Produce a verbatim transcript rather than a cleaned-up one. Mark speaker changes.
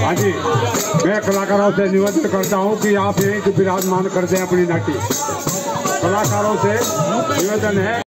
Speaker 1: हाँ जी, मैं कलाकारों से निवेदन करता हूँ कि आप यहीं विराजमान कर दें अपनी नाटी। कलाकारों से निवेदन है।